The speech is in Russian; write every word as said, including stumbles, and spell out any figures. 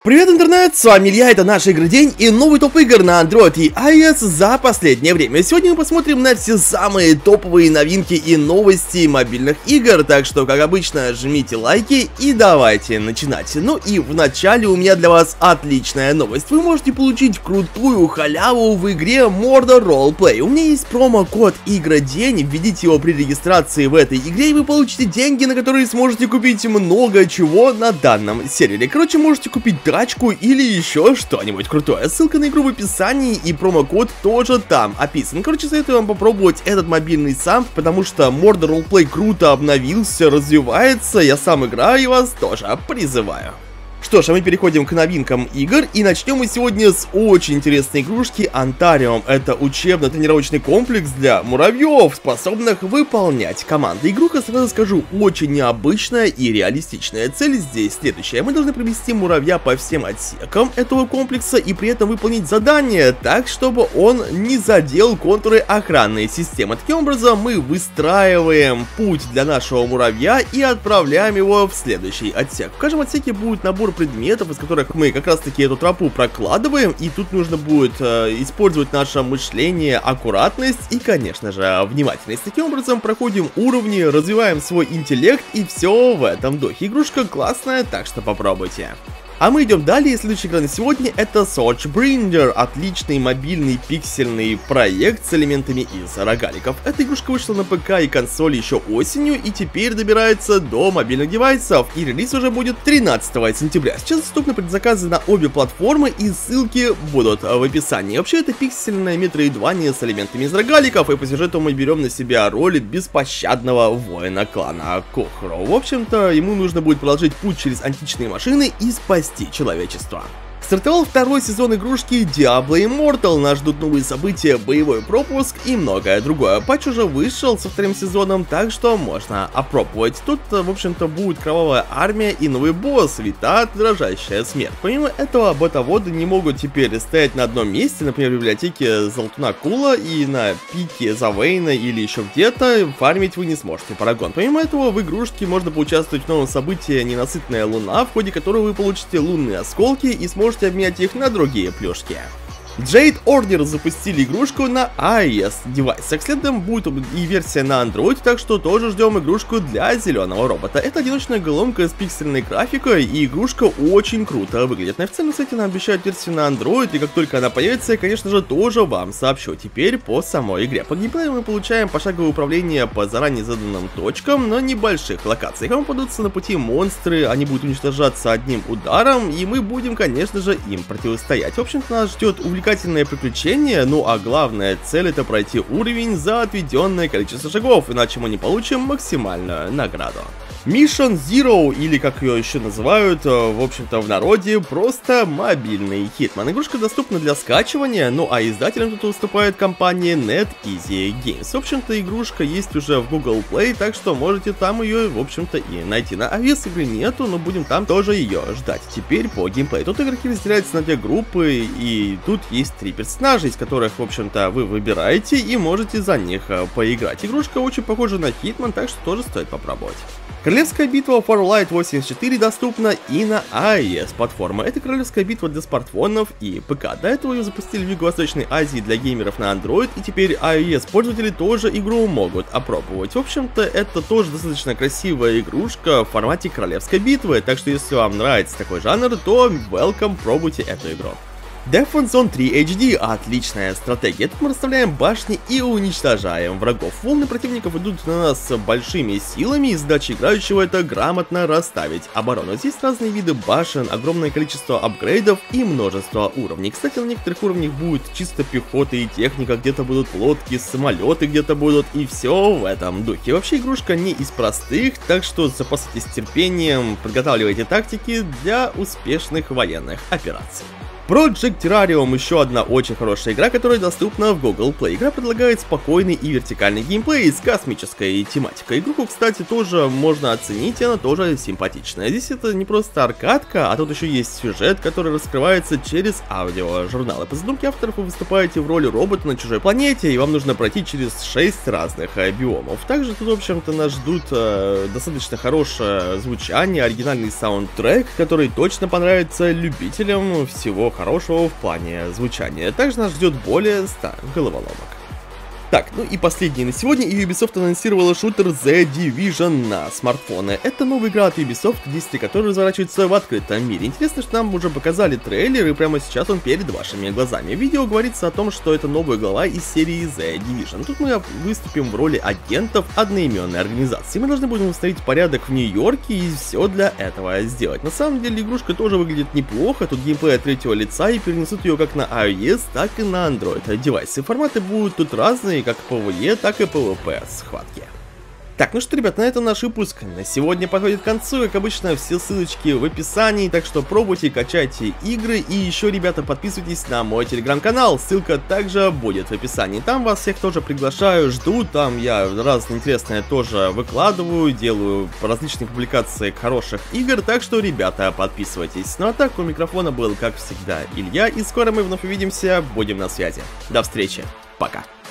Привет, интернет, с вами Илья, это наш игры день и новый топ игр на Android и iOS за последнее время. Сегодня мы посмотрим на все самые топовые новинки и новости мобильных игр, так что, как обычно, жмите лайки и давайте начинать. Ну и в начале у меня для вас отличная новость. Вы можете получить крутую халяву в игре Murder Roleplay. У меня есть промокод игродень, введите его при регистрации в этой игре и вы получите деньги, на которые сможете купить много чего на данном сервере. Короче, можете купить тачку или еще что-нибудь крутое. Ссылка на игру в описании и промокод тоже там описан. Короче, советую вам попробовать этот мобильный сам, потому что Murder Roleplay круто обновился, развивается. Я сам играю и вас тоже призываю. Что ж, а мы переходим к новинкам игр, и начнем мы сегодня с очень интересной игрушки Антариум. Это учебно-тренировочный комплекс для муравьев, способных выполнять команды. Игруха, сразу скажу, очень необычная и реалистичная. Цель здесь следующая. Мы должны провести муравья по всем отсекам этого комплекса и при этом выполнить задание так, чтобы он не задел контуры охранной системы. Таким образом, мы выстраиваем путь для нашего муравья и отправляем его в следующий отсек. В каждом отсеке будет набор предметов, из которых мы как раз таки эту тропу прокладываем, и тут нужно будет э, использовать наше мышление, аккуратность и, конечно же, внимательность. Таким образом проходим уровни, развиваем свой интеллект, и все в этом духе. Игрушка классная, так что попробуйте. А мы идем далее, и следующая игра на сегодня это Swordbringer, отличный мобильный пиксельный проект с элементами из рогаликов. Эта игрушка вышла на ПК и консоли еще осенью, и теперь добирается до мобильных девайсов, и релиз уже будет тринадцатого сентября. Сейчас доступны предзаказы на обе платформы, и ссылки будут в описании. Вообще, это пиксельное метроидвания с элементами из рогаликов, и по сюжету мы берем на себя роль беспощадного воина клана Кохро. В общем-то, ему нужно будет проложить путь через античные машины и спасти человечество. Стартовал второй сезон игрушки Diablo Immortal, нас ждут новые события, боевой пропуск и многое другое. Патч уже вышел со вторым сезоном, так что можно опробовать. Тут, в общем-то, будет кровавая армия и новый босс, Витат, дрожащая смерть. Помимо этого, ботоводы не могут теперь стоять на одном месте, например, в библиотеке Золтуна Кула, и на пике Завейна или еще где-то фармить вы не сможете Парагон. Помимо этого, в игрушке можно поучаствовать в новом событии Ненасытная Луна, в ходе которого вы получите лунные осколки и сможете обменять их на другие плюшки. Jade Order запустили игрушку на iOS девайсах, следом будет и версия на Android, так что тоже ждем игрушку для зеленого робота. Это одиночная головка с пиксельной графикой, и игрушка очень круто выглядит. На официальном сайте нам обещают версию на Android, и как только она появится, я, конечно же, тоже вам сообщу. Теперь по самой игре. По геймплею мы получаем пошаговое управление по заранее заданным точкам на небольших локациях. Вам попадутся на пути монстры, они будут уничтожаться одним ударом, и мы будем, конечно же, им противостоять. В общем-то, нас ждет увлекательное приключение, ну а главная цель — это пройти уровень за отведенное количество шагов, иначе мы не получим максимальную награду. Mission Zero, или как ее еще называют, в общем-то в народе, просто мобильный хитман. Игрушка доступна для скачивания, ну а издателем тут выступает компания NetEasy Games. В общем-то игрушка есть уже в Google Play, так что можете там ее, в общем-то, и найти. На iOS игры нету, но будем там тоже ее ждать. Теперь по геймплею. Тут игроки разделяются на две группы, и тут есть три персонажа, из которых, в общем-то, вы выбираете и можете за них поиграть. Игрушка очень похожа на Hitman, так что тоже стоит попробовать. Королевская битва Farlight восемьдесят четыре доступна и на iOS платформы. Это королевская битва для смартфонов и ПК. До этого ее запустили в Юго-Восточной Азии для геймеров на Android, и теперь iOS пользователи тоже игру могут опробовать. В общем-то, это тоже достаточно красивая игрушка в формате королевской битвы, так что если вам нравится такой жанр, то welcome, пробуйте эту игру. Defense Zone три эйч ди — отличная стратегия. Тут мы расставляем башни и уничтожаем врагов. Волны противников идут на нас большими силами, и задача играющего — это грамотно расставить оборону. Здесь разные виды башен, огромное количество апгрейдов и множество уровней. Кстати, на некоторых уровнях будет чисто пехота и техника, где-то будут лодки, самолеты где-то будут, и все в этом духе. Вообще игрушка не из простых, так что запасайтесь терпением, подготавливайте тактики для успешных военных операций. Project Terrarium — еще одна очень хорошая игра, которая доступна в Google Play. Игра предлагает спокойный и вертикальный геймплей с космической тематикой. Игру, кстати, тоже можно оценить, и она тоже симпатичная. Здесь это не просто аркадка, а тут еще есть сюжет, который раскрывается через аудиожурналы. По задумке авторов вы выступаете в роли робота на чужой планете, и вам нужно пройти через шесть разных э, биомов. Также тут, в общем-то, нас ждут э, достаточно хорошее звучание, оригинальный саундтрек, который точно понравится любителям всего хорошего в плане звучания. Также нас ждет более ста головоломок. Так, ну и последний на сегодня. Ubisoft анонсировала шутер The Division на смартфоны. Это новая игра от Ubisoft, действие которой разворачивается в открытом мире. Интересно, что нам уже показали трейлер, и прямо сейчас он перед вашими глазами. В видео говорится о том, что это новая глава из серии The Division. Тут мы выступим в роли агентов одноименной организации. Мы должны будем установить порядок в Нью-Йорке и все для этого сделать. На самом деле игрушка тоже выглядит неплохо. Тут геймплей от третьего лица, и перенесут ее как на iOS, так и на Android девайсы. Форматы будут тут разные, как PvE, так и PvP схватки. Так, ну что, ребят, на этом наш выпуск на сегодня подходит к концу. Как обычно, все ссылочки в описании, так что пробуйте, качайте игры. И еще, ребята, подписывайтесь на мой телеграм-канал, ссылка также будет в описании. Там вас всех тоже приглашаю, жду, там я разное интересное тоже выкладываю, делаю различные публикации хороших игр, так что, ребята, подписывайтесь. Ну а так, у микрофона был, как всегда, Илья, и скоро мы вновь увидимся, будем на связи. До встречи, пока.